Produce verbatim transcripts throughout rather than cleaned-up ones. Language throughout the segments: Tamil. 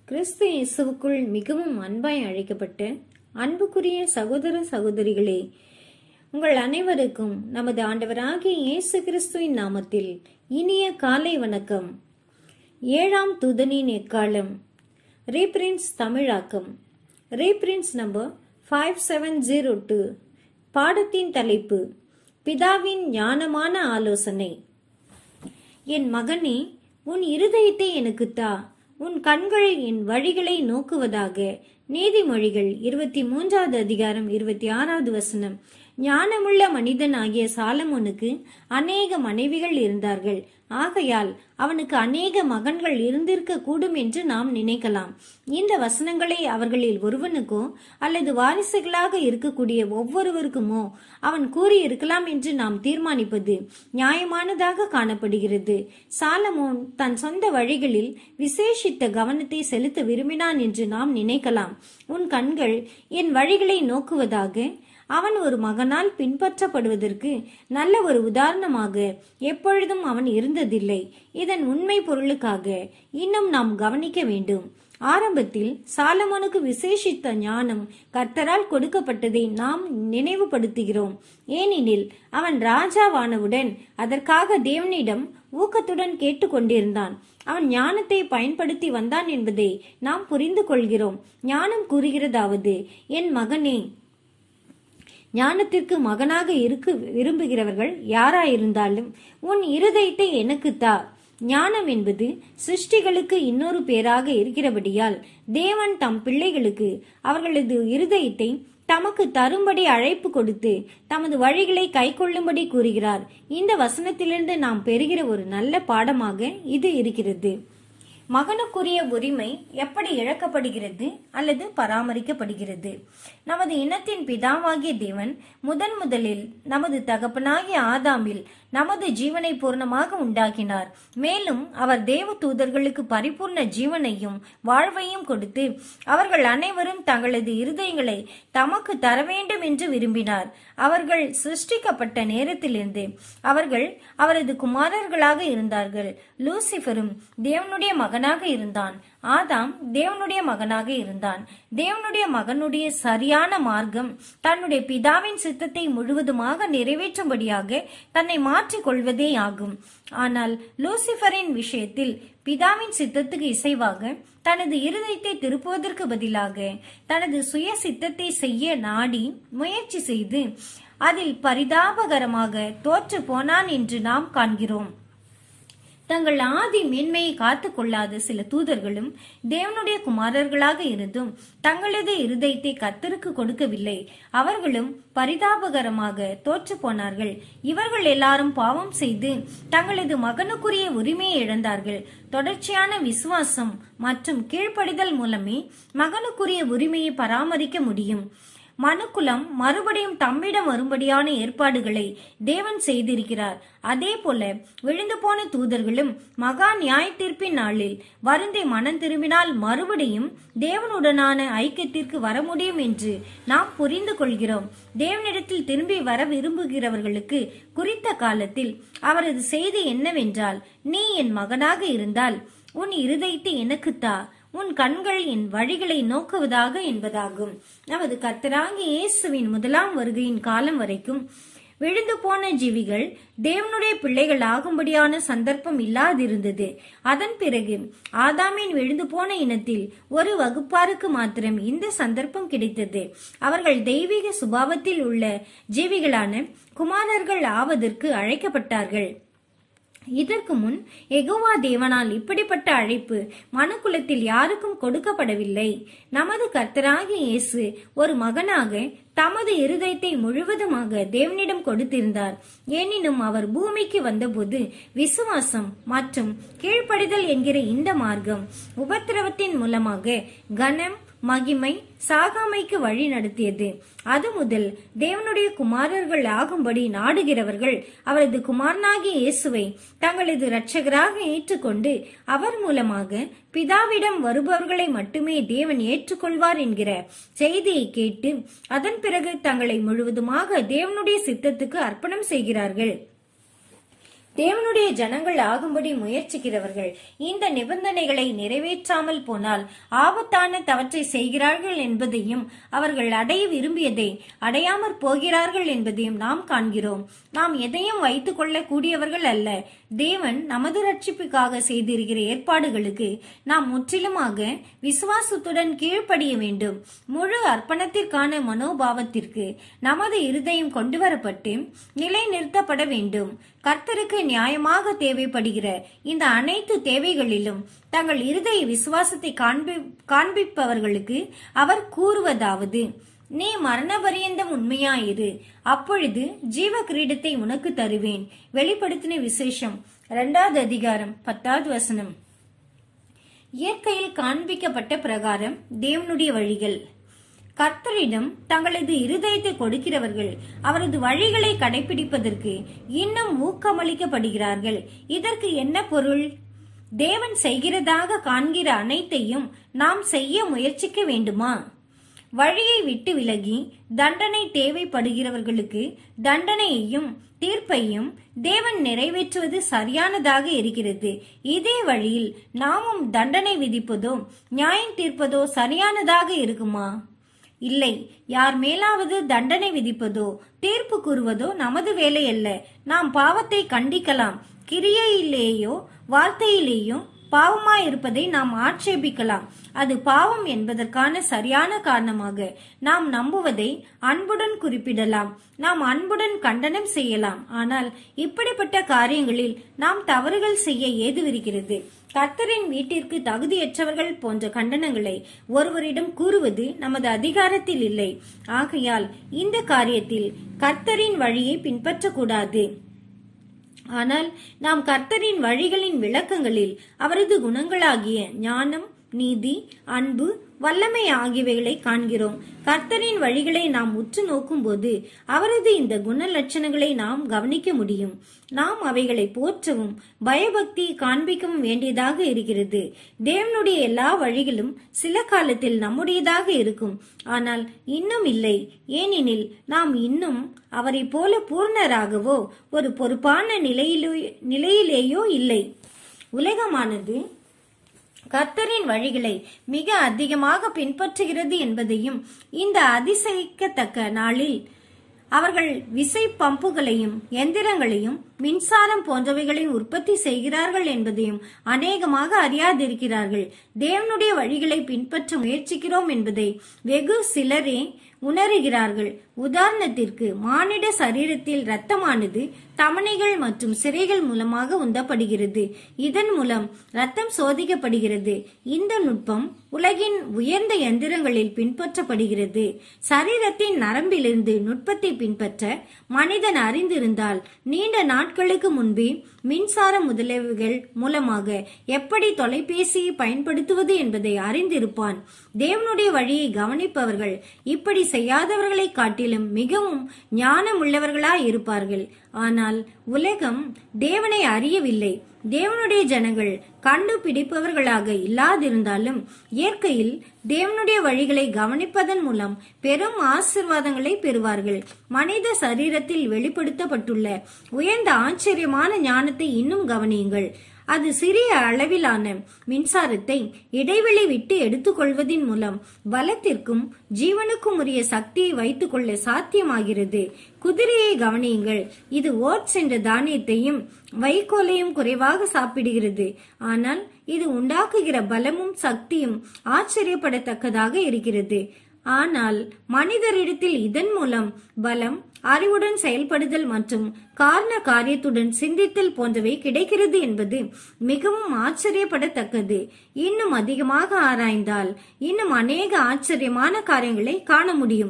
கிறிஸ்து இயேசுவுக்குள் மிகவும் அன்பாய் அழைக்கப்பட்ட அன்புக்குரிய சகோதர சகோதரிகளே, உங்கள் அனைவருக்கும் நமது ஆண்டவராகிய இயேசு கிறிஸ்துவின் நாமத்தில் இனிய காலை வணக்கம். ஏழாம் தூதனின் எக்காலம், ரீபிரின்ஸ் தமிழாக்கம், reprints number five seven zero two. பாடத்தின் தலைப்பு பிதாவின் ஞானமான ஆலோசனை. என் மகனே, உன் இருதயத்தை எனக்கு தா, உன் கண்கள் என் வழிகளை நோக்குவதாக. நீதிமொழிகள் இருபத்தி மூன்றாவது அதிகாரம் இருபத்தி ஆறாவது வசனம். ஞானமுள்ள மனிதன் ஆகிய சாலமோனுக்கு அநேக மனைவிகள் இருந்தார்கள். ஆகையால் அவனுக்கு அநேக மகன்கள் இருந்திருக்க கூடும் என்று நாம் நினைக்கலாம். இந்த வசனங்களை அவர்களில் ஒருவனுக்கோ அல்லது வாரிசுகளாக இருக்கக்கூடிய ஒவ்வொருவருக்குமோ அவன் கூறியிருக்கலாம் என்று நாம் தீர்மானிப்பது நியாயமானதாக காணப்படுகிறது. சாலமோன் தன் சொந்த வழிகளில் விசேஷித்த கவனத்தை செலுத்த விரும்பினான் என்று நாம் நினைக்கலாம். உன் கண்கள் என் வழிகளை நோக்குவதாக. அவன் ஒரு மகனால் பின்பற்றப்படுவதற்கு நல்ல ஒரு உதாரணமாக எப்பொழுதும் அவன் இருந்ததில்லை. இதன் உண்மை பொருளுக்காக இன்னும் நாம் கவனிக்க வேண்டும். ஆரம்பத்தில் சாலமோனுக்கு விசேஷித்த ஞானம் கர்த்தரால் கொடுக்கப்பட்டதை நாம் நினைவுபடுத்துகிறோம். ஏனெனில் அவன் ராஜாவானவுடன் அதற்காக தேவனிடம் ஊக்கத்துடன் கேட்டுக்கொண்டிருந்தான். அவன் ஞானத்தை பயன்படுத்தி வந்தான் என்பதை நாம் புரிந்து கொள்கிறோம். ஞானம் கூறுகிறதாவது, என் மகனே, ஞானத்திற்கு மகனாக இருக்க விரும்புகிறவர்கள் யாராயிருந்தாலும் உன் இருதயத்தை எனக்கு தா. ஞானம் என்பது சிருஷ்டிகளுக்கு இன்னொரு பேராக இருக்கிறபடியால் தேவன் தம் பிள்ளைகளுக்கு அவர்களது இருதயத்தை தமக்கு தரும்படி அழைப்பு கொடுத்து தமது வழிகளை கை கொள்ளும்படி கூறுகிறார். இந்த வசனத்திலிருந்து நாம் பெறுகிற ஒரு நல்ல பாடமாக இது இருக்கிறது. மகனுக்குரிய உரிமை எப்படி இழக்கப்படுகிறது அல்லது பராமரிக்கப்படுகிறது? நமது இனத்தின் பிதாவாகிய தேவன் முதன் முதலில் நமது தகப்பனாகிய ஆதாமில் நமது ஜீவனை பூர்ணமாக உண்டாக்கினார். மேலும் அவர் தேவ தூதர்களுக்கு பரிபூர்ண ஜீவனையும் வாழ்வையும் கொடுத்து அவர்கள் அனைவரும் தங்களது இருதயங்களை தமக்கு தர வேண்டும் என்று விரும்பினார். அவர்கள் சிருஷ்டிக்கப்பட்ட நேரத்திலிருந்து அவர்கள் அவரது குமாரர்களாக இருந்தார்கள். லூசிபரும் தேவனுடைய மகனாக இருந்தான். ஆதாம் தேவனுடைய மகனாக இருந்தான். தேவனுடைய மகனுடைய சரியான மார்க்கம் தன்னுடைய பிதாவின் சித்தத்தை முழுவதுமாக நிறைவேற்றும்படியாக தன்னை மாற்றிக் கொள்வதே ஆகும். ஆனால் லூசிபரின் விஷயத்தில் பிதாவின் சித்தத்துக்கு இசைவாக தனது இருதயத்தை திருப்புவதற்கு பதிலாக தனது சுய சித்தத்தை செய்ய நாடி முயற்சி செய்து அதில் பரிதாபகரமாக தோற்று போனான் என்று நாம் காண்கிறோம். தங்கள் ஆதி மேன்மையை காத்து கொள்ளாத சில தூதர்களும் தேவனுடைய குமாரர்களாக இருந்தும் தங்களது இருதயத்தை கர்த்தருக்கு கொடுக்கவில்லை. அவர்களும் பரிதாபகரமாக தோற்று போனார்கள். இவர்கள் எல்லாரும் பாவம் செய்து தங்களது மகனுக்குரிய உரிமையை இழந்தார்கள். தொடர்ச்சியான விசுவாசம் மற்றும் கீழ்ப்படிதல் மூலமே மகனுக்குரிய உரிமையை பராமரிக்க முடியும். மனுக்குலம் மறுபடியும் தம்மிடம் வரும்படியான ஏற்பாடுகளை தேவன் செய்திருக்கிறார். அதே போல விழுந்து போன தூதர்களும் மகா நியாய தீர்ப்பின் நாளில் வருந்தை மனம் திரும்பினால் மறுபடியும் தேவனுடனான ஐக்கியத்திற்கு வர முடியும் என்று நாம் புரிந்து கொள்கிறோம். தேவனிடத்தில் திரும்பி வர விரும்புகிறவர்களுக்கு குறித்த காலத்தில் அவரது செய்தி என்னவென்றால், நீ என் மகனாக இருந்தால் உன் இருதயத்தை எனக்கு தா, உன் கண்கள் என் வழிகளை நோக்குவதாக என்பதாகும். நமது கர்த்தராகிய இயேசுவின் முதலாம் வருகையின் காலம் வரைக்கும் விழுந்து போன ஜீவிகள் தேவனுடைய பிள்ளைகள் ஆகும்படியான சந்தர்ப்பம் இல்லாதிருந்தது. அதன் பிறகு ஆதாமின் விழுந்து போன இனத்தில் ஒரு வகுப்பாருக்கு மாத்திரம் இந்த சந்தர்ப்பம் கிடைத்தது. அவர்கள் தெய்வீக சுபாவத்தில் உள்ள ஜீவிகளான குமாரர்கள் ஆவதற்கு அழைக்கப்பட்டார்கள். இதற்கு முன் யெகோவா தேவனால் இப்படிப்பட்ட அழைப்பு மனுக்குலத்தில் யாருக்கும் கொடுக்கப்படவில்லை. நமது கர்த்தராகிய இயேசு ஒரு மகனாக தமது இருதயத்தை முழுவதுமாக தேவனிடம் கொடுத்திருந்தார். எனினும் அவர் பூமிக்கு வந்தபோது விசுவாசம் மற்றும் கீழ்ப்படிதல் என்கிற இந்த மார்க்கம் உபத்திரவத்தின் மூலமாக கனம், மகிமை, சாகாமைக்கு வழி நடத்தியது. அது முதல் தேவனுடைய குமாரர்கள் ஆகும்படி நாடுகிறவர்கள் அவரது குமாரனாகிய இயேசுவை தங்களது இரட்சகராக ஏற்றுக்கொண்டு அவர் மூலமாக பிதாவிடம் வருபவர்களை மட்டுமே தேவன் ஏற்றுக்கொள்வார் என்கிற செய்தியை கேட்டு அதன் பிறகு தங்களை முழுவதுமாக தேவனுடைய சித்தத்துக்கு அர்ப்பணம் செய்கிறார்கள். தேவனுடைய ஜனங்கள் ஆகும்படி முயற்சிக்கிறவர்கள் இந்த நிபந்தனைகளை நிறைவேற்றாமல் போனால் ஆபத்தான தவற்றை செய்கிறார்கள் என்பதையும் அவர்கள் அடைய விரும்பியதை அடையாமற் போகிறார்கள் என்பதையும் நாம் காண்கிறோம். நாம் எதையும் வைத்துக் கொள்ள கூடியவர்கள் அல்ல. தேவன் நமது ரட்சிப்புக்காக செய்திருக்கிற ஏற்பாடுகளுக்கு நாம் முற்றிலுமாக விசுவாசத்துடன் கீழ்ப்படிய வேண்டும். முழு அர்ப்பணத்திற்கான மனோபாவத்திற்கு நமது இருதயம் கொண்டு வரப்பட்டு நிலை நிறுத்தப்பட வேண்டும். கர்த்தருக்கு நியாயமாக தேவைப்படுகிற இந்த அனைத்து தேவைகளிலும் தங்கள் இருதய விசுவாசத்தை காண்பி காண்பிப்பவர்களுக்கு அவர் கூறுவதாவது: நீ மரண பரியந்தம் உண்மையாயிரு, அப்பொழுது ஜீவ கிரீடத்தை உனக்கு தருவேன். வெளிப்படுத்தின விசேஷம் இரண்டாவது அதிகாரம் பத்தாவது வசனம். இயற்கையில் காண்பிக்கப்பட்ட பிரகாரம் தேவனுடைய வழிகள். கர்த்தரிடம் தங்களது இருதயத்தை கொடுக்கிறவர்கள் அவரது வழிகளை கடைபிடிப்பதற்கு இன்னும் ஊக்கமளிக்கப்படுகிறார்கள். இதற்கு என்ன பொருள்? தேவன் செய்கிறதாக காண்கிற அனைத்தையும் நாம் செய்ய முயற்சிக்க வேண்டுமா? வழியை விட்டு விலகி தண்டனை தேவைப்படுகிறவர்களுக்கு தண்டனையையும் தீர்ப்பையும் தேவன் நிறைவேற்றுவது சரியானதாக இருக்கிறது. இதே வழியில் நாமும் தண்டனை விதிப்பதோ நியாயம் தீர்ப்பதோ சரியானதாக இருக்குமா? இல்லை. யார் மேலாவது தண்டனை விதிப்பதோ தீர்ப்பு கூறுவதோ நமது வேலை அல்ல. நாம் பாவத்தை கண்டிக்கலாம். கிரியையிலேயோ வார்த்தையிலேயோ பாவமாயிருப்பதை நாம் ஆட்சேபிக்கலாம். அது பாவம் என்பதற்கான சரியான காரணமாக நாம் நம்புவதை அன்புடன் குறிப்பிடலாம். நாம் அன்புடன் கண்டனம் செய்யலாம். ஆனால் இப்படிப்பட்ட காரியங்களில் நாம் தவறுகள் செய்ய ஏதுவிருக்கிறது. கர்த்தரின் வீட்டிற்கு தகுதியற்றவர்கள் போன்ற கண்டனங்களை ஒருவரிடம் கூறுவது நமது அதிகாரத்தில் இல்லை. ஆகையால் இந்த காரியத்தில் கர்த்தரின் வழியை பின்பற்றக்கூடாது. ஆனால் நாம் கர்த்தரின் வழிகளின் விளக்கங்களில் அவரது குணங்களாகிய ஞானம், நீதி, அன்பு, வல்லமை ஆகியவைகளை காண்கிறோம். கர்த்தரின் வழிகளை நாம் உற்று நோக்கும் போது அவரது இந்த குண லட்சணங்களை நாம் கவனிக்க முடியும். நாம் அவைகளை போற்றவும் பயபக்தி காண்பிக்கவும் வேண்டியதாக இருக்கிறது. தேவனுடைய எல்லா வழிகளும் சில காலத்தில் நம்முடையதாக இருக்கும், ஆனால் இன்னும் இல்லை. ஏனெனில் நாம் இன்னும் அவரை போல பூர்ணராகவோ ஒரு பொறுப்பான நிலையிலோ நிலையிலேயோ இல்லை. உலகமானது கர்த்தரின் வழிகளை மிக அதிகமாக பின்பற்றுகிறது என்பதையும் இந்த அதிசயிக்கத்தக்க நாளில் அவர்கள் விசை பம்புகளையும் எந்திரங்களையும் மின்சாரம் போன்றவைகளையும் உற்பத்தி செய்கிறார்கள் என்பதையும் அநேகமாக அறியாதிருக்கிறார்கள். தேவனுடைய வழிகளை பின்பற்ற முயற்சிக்கிறோம் என்பதை வெகு சிலரே உணர்கிறார்கள். உதாரணத்திற்கு, மானிட சரீரத்தில் இரத்தமானது தமனைகள் மற்றும் சிரைகள் மூலமாக உந்தப்படுகிறது. இதன் மூலம் இரத்தம் சோதிக்கப்படுகிறது. இந்த நுட்பம் உலகின் உயர்ந்த எந்திரங்களில் பின்பற்றப்படுகிறது. சரீரத்தின் நரம்பிலிருந்து நுட்பத்தை பின்பற்ற மனிதன் அறிந்திருந்தால் நீண்ட நாட்களுக்கு முன்பே மின்சார முதலீடுகள் மூலமாக எப்படி தொலைபேசியை பயன்படுத்துவது என்பதை அறிந்திருப்பான். தேவனுடைய வழியை கவனிப்பவர்கள் இப்படி செய்யாதவர்களை காட்டிலும் மிகவும் ஞானம் உள்ளவர்களாய் இருப்பார்கள். ஆனால் உலகம் தேவனை அறியவில்லை. தேவனுடைய ஜனங்கள் கண்டுபிடிப்பவர்களாக இல்லாதிருந்தாலும் இயற்கையில் தேவனுடைய வழிகளை கவனிப்பதன் மூலம் பெரும் ஆசீர்வாதங்களை பெறுவார்கள். மனித சரீரத்தில் வெளிப்படுத்தப்பட்டுள்ள உயர்ந்த ஆச்சரியமான ஞானத்தை இன்னும் கவனியுங்கள். அது சிறிய அளவிலான மின்சாரத்தை இடைவெளி விட்டு எடுத்துக்கொள்வதன் மூலம் பலத்திற்கும் ஜீவனுக்கும் உரிய சக்தியை வைத்துக் கொள்ள சாத்தியமாகிறது. குதிரையை கவனியுங்கள். இது ஓட்ஸ் என்ற தானியத்தையும் வைக்கோலையும் குறைவாக சாப்பிடுகிறது. ஆனால் இது உண்டாக்குகிற பலமும் சக்தியும் ஆச்சரியப்படத்தக்கதாக இருக்கிறது. ஆனால் மனிதரிடத்தில் இதன் மூலம் பலம், அறிவுடன் செயல்படுதல் மற்றும் காரண காரியத்துடன் சிந்தித்தல் போன்றவை கிடைக்கிறது என்பது மிகவும் ஆச்சரியப்படத்தக்கது. இன்னும் அதிகமாக ஆராய்ந்தால் இன்னும் அநேக ஆச்சரியமான காரியங்களை காண முடியும்.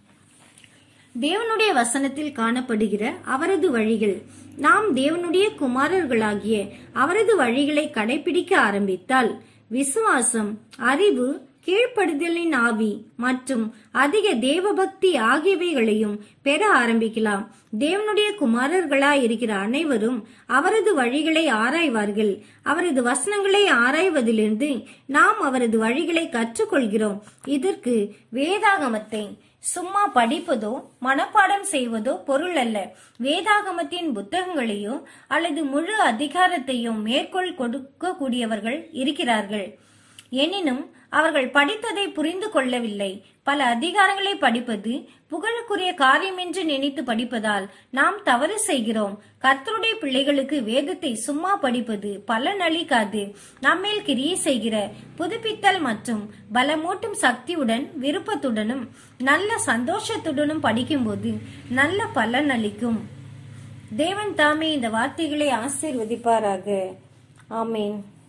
தேவனுடைய வசனத்தில் காணப்படுகிற அவரது வழிகள். நாம் தேவனுடைய குமாரர்களாகிய அவரது வழிகளை கடைபிடிக்க ஆரம்பித்தால் விசுவாசம், அறிவு, கீழ்ப்படுதலின் ஆவி மற்றும் அதிக தேவபக்தி ஆகியவைகளையும் பெற ஆரம்பிக்கலாம். தேவனுடைய குமாரர்களாய் இருக்கிற அனைவரும் அவரது வழிகளை ஆராய்வார்கள். அவரது வசனங்களை ஆராய்வதிலிருந்து நாம் அவரது வழிகளை கற்றுக்கொள்கிறோம். இதற்கு வேதாகமத்தை சும்மா படிப்பதோ மனப்பாடம் செய்வதோ பொருள் அல்ல. வேதாகமத்தின் புத்தகங்களையோ அல்லது முழு அதிகாரத்தையோ மேற்கோள் கொடுக்க கூடியவர்கள் இருக்கிறார்கள். எனினும் அவர்கள் படித்ததை புரிந்து கொள்ளவில்லை. பல அதிகாரங்களை படிப்பது புகழுக்குரிய காரியம் என்று நினைத்து படிப்பதால் நாம் தவறு செய்கிறோம். கர்த்தருடைய பிள்ளைகளுக்கு வேதத்தை சும்மா படிப்பது பலன் அளிக்காது. நம்மேல் கிரியை செய்கிற புதுப்பித்தல் மற்றும் பலமூட்டும் சக்தியுடன் விருப்பத்துடனும் நல்ல சந்தோஷத்துடனும் படிக்கும்போது நல்ல பலன் அளிக்கும். தேவன் தாமே இந்த வார்த்தைகளை ஆசீர்வதிப்பாராக. ஆமேன்.